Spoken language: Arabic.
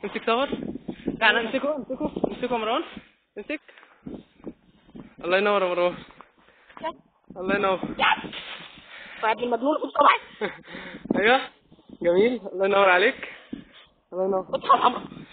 امسك صور. تعالى امسكه امسكه يا مروان. امسك. الله ينور يا مروان. الله ينور. فهد المجنون خد طبعا. ايوه جميل. الله ينور عليك. الله ينور.